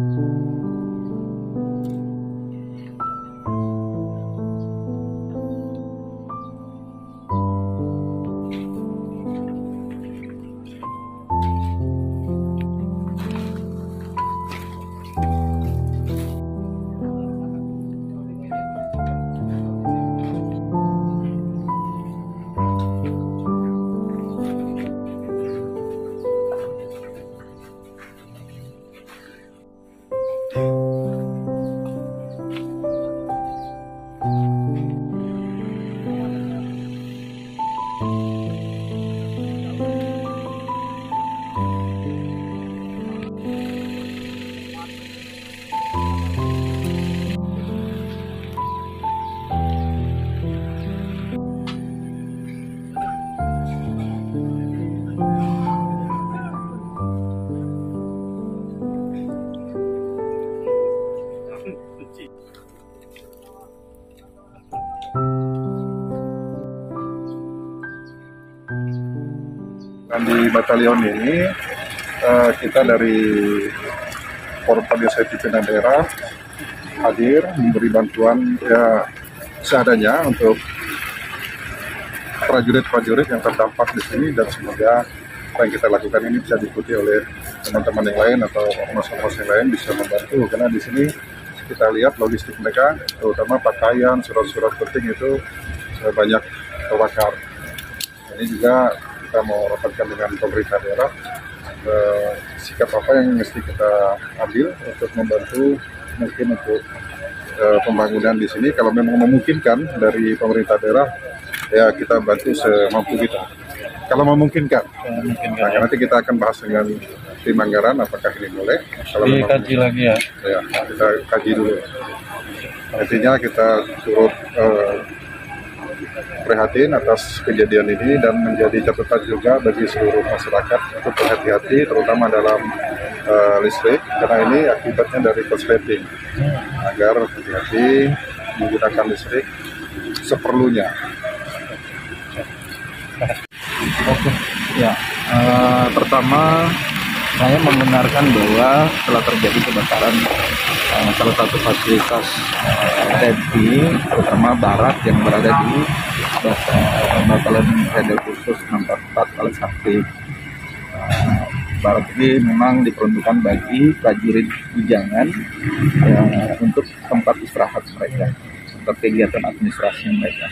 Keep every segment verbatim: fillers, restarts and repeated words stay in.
Dan di batalion ini uh, kita dari Korps Desa Pimpinan Daerah hadir memberi bantuan ya seadanya untuk prajurit-prajurit yang terdampak di sini, dan semoga apa yang kita lakukan ini bisa diikuti oleh teman-teman yang lain atau ormas-ormas yang lain bisa membantu, karena di sini kita lihat logistik mereka, terutama pakaian, surat-surat penting itu banyak terbakar. Ini juga kita mau rapatkan dengan pemerintah daerah eh, sikap apa yang mesti kita ambil untuk membantu mungkin untuk eh, pembangunan di sini. Kalau memang memungkinkan dari pemerintah daerah, ya kita bantu semampu kita. Kalau memungkinkan, nah, nanti kita akan bahas dengan tim anggaran apakah ini boleh. Kalau dikaji lagi ya. Ya, kita kaji dulu. Intinya kita turut eh, prihatin atas kejadian ini dan menjadi catatan juga bagi seluruh masyarakat untuk berhati-hati, terutama dalam uh, listrik, karena ini akibatnya dari korsleting, agar hati-hati menggunakan listrik seperlunya. Oke, ya. Uh, pertama, saya membenarkan bahwa telah terjadi kebakaran uh, salah satu fasilitas uh, T N I, terutama barak yang berada di uh, Batalion Reda Khusus enam empat empat Alas Sakti. Uh, barak ini memang diperuntukkan bagi prajurit bujangan uh, untuk tempat istirahat mereka, tempat kegiatan administrasi mereka.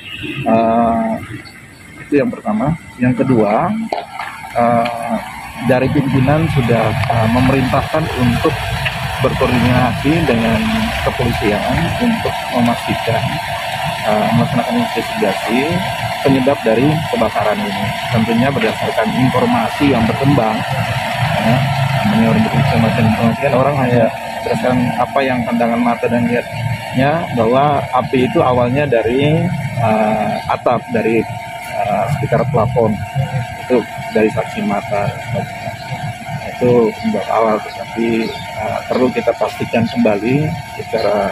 Uh, itu yang pertama. Yang kedua, uh, dari pimpinan sudah uh, memerintahkan untuk berkoordinasi dengan kepolisian untuk memastikan uh, melaksanakan investigasi penyebab dari kebakaran ini. Tentunya berdasarkan informasi yang berkembang, ya, menurut informasi orang hanya berdasarkan apa yang pandangan mata dan lihatnya, bahwa api itu awalnya dari uh, atap, dari uh, sekitar plafon. Itu dari saksi mata, itu penyebab awal, tetapi uh, perlu kita pastikan kembali secara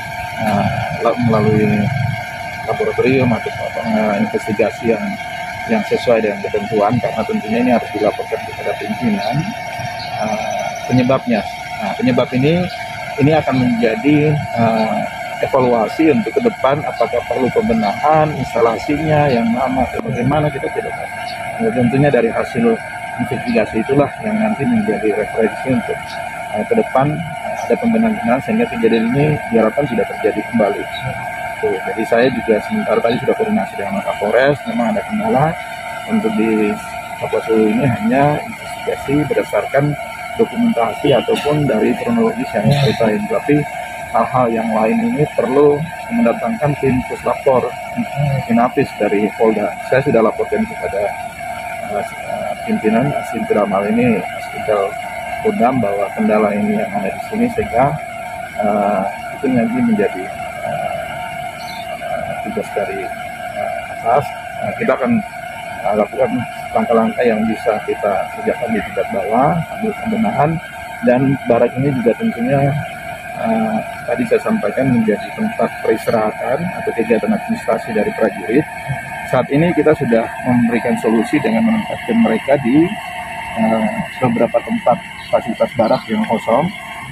uh, melalui laboratorium atau uh, investigasi yang yang sesuai dengan ketentuan, karena tentunya ini harus dilaporkan kepada pimpinan uh, penyebabnya. Nah, penyebab ini ini akan menjadi uh, evaluasi untuk ke depan, apakah perlu pembenahan instalasinya yang lama atau bagaimana, kita tidak tahu. Nah, tentunya dari hasil investigasi itulah yang nanti menjadi referensi untuk uh, ke depan uh, ada pembenahan sehingga kejadian ini diharapkan tidak terjadi kembali. Tuh, jadi saya juga sementara tadi sudah koordinasi dengan Kapolres, memang ada kendala untuk di Kapolres ini hanya investigasi berdasarkan dokumentasi ataupun dari kronologis yang ceritain, tapi hal-hal yang lain ini perlu mendatangkan tim puslapor, Inafis dari Polda. Saya sudah laporkan kepada uh, pimpinan Asim Piramal ini, Aspidal Kodam, bahwa kendala ini yang ada di sini, sehingga uh, itu nanti menjadi uh, uh, tugas dari uh, atas. Uh, kita akan uh, lakukan langkah-langkah yang bisa kita kerjakan di tingkat bawah, ambil pembenahan, dan barak ini juga tentunya uh, tadi saya sampaikan menjadi tempat peristirahatan atau kegiatan administrasi dari prajurit. Saat ini kita sudah memberikan solusi dengan menempatkan mereka di uh, beberapa tempat fasilitas barak yang kosong,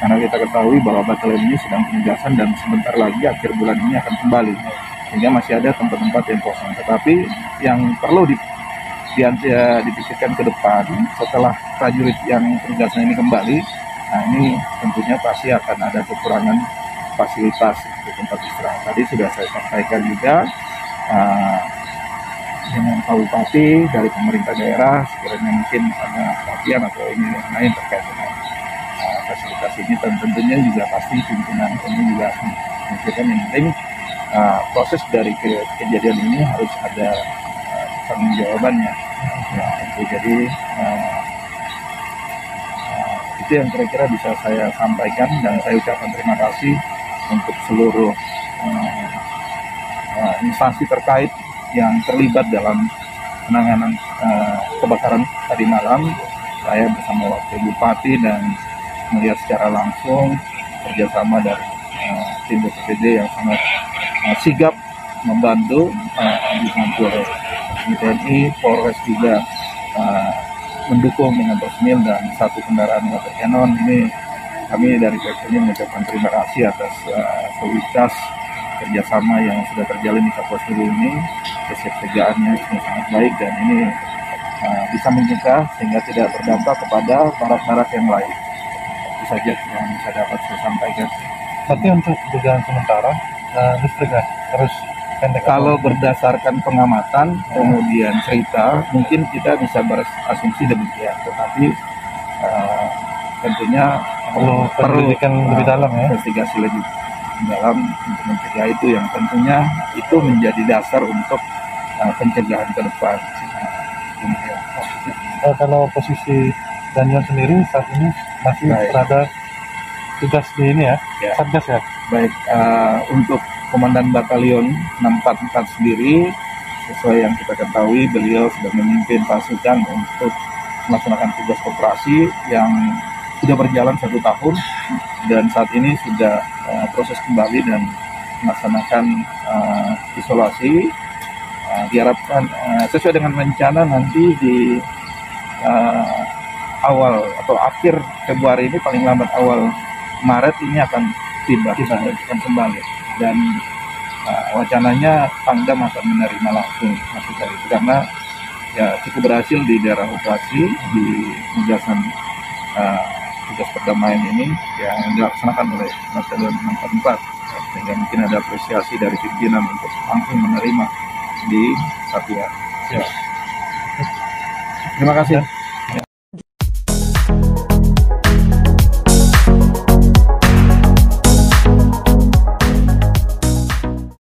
karena kita ketahui bahwa batalion ini sedang penugasan dan sebentar lagi akhir bulan ini akan kembali, sehingga masih ada tempat-tempat yang kosong. Tetapi yang perlu di, di, ya, dipikirkan ke depan setelah prajurit yang penugasan ini kembali, nah ini tentunya pasti akan ada kekurangan fasilitas di tempat istirahat. Tadi sudah saya sampaikan juga uh, dengan Pak Bupati dari pemerintah daerah, sekiranya mungkin ada perhatian atau ini yang lain terkait dengan uh, fasilitas ini, dan tentunya juga pasti pimpinan ini juga memikirkan yang penting uh, proses dari ke kejadian ini harus ada uh, tanggung jawabannya. Ya, itu jadi uh, uh, itu yang kira-kira bisa saya sampaikan, dan saya ucapkan terima kasih untuk seluruh uh, uh, instansi terkait yang terlibat dalam penanganan uh, kebakaran tadi malam. Saya bersama Wakil Bupati dan melihat secara langsung kerjasama dari uh, tim B P P D yang sangat uh, sigap membantu, uh, dibantu oleh T N I, Polres juga uh, mendukung dengan personil dan satu kendaraan water cannon. Ini kami dari P P D mengucapkan terima kasih atas uh, soliditas kerjasama yang sudah terjalin di Kapolres ini. Kesiapsiagaannya sudah sangat baik, dan ini uh, bisa mencegah sehingga tidak berdampak kepada barak-barak yang lain. Itu saja yang bisa dapat saya sampaikan. Tapi untuk dugaan sementara uh, listriknya terus pendek. Kalau berdasarkan pengamatan kemudian cerita, mungkin kita bisa berasumsi demikian, tetapi uh, tentunya perlu penyelidikan uh, lebih dalam ya. Investigasi lebih dalam untuk mencegah itu, yang tentunya itu menjadi dasar untuk uh, pencegahan ke depan. Uh, uh, kalau posisi Daniel sendiri saat ini masih Baik. berada tugas di ini ya, Ya. Satgas ya. Baik, uh, untuk Komandan Batalion enam empat empat sendiri, sesuai yang kita ketahui, beliau sudah memimpin pasukan untuk melaksanakan tugas operasi yang sudah berjalan satu tahun, dan saat ini sudah uh, proses kembali dan melaksanakan uh, isolasi. Uh, diharapkan uh, sesuai dengan rencana nanti di uh, awal atau akhir Februari ini, paling lambat awal Maret ini akan tiba, tiba akan kembali, dan uh, wacananya Pangdam akan menerima langsung masuk dari itu, karena ya cukup berhasil di daerah operasi di penugasan uh, tugas perdamaian ini yang dilaksanakan oleh Batalion enam empat empat, sehingga mungkin ada apresiasi dari pimpinan untuk langsung menerima di satuan. Ya. Terima kasih.